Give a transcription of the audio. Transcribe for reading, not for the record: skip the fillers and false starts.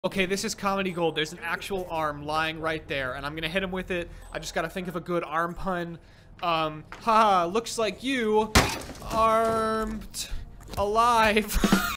Okay, this is comedy gold. There's an actual arm lying right there, and I'm gonna hit him with it. I just gotta think of a good arm pun. Haha, looks like you aren't alive.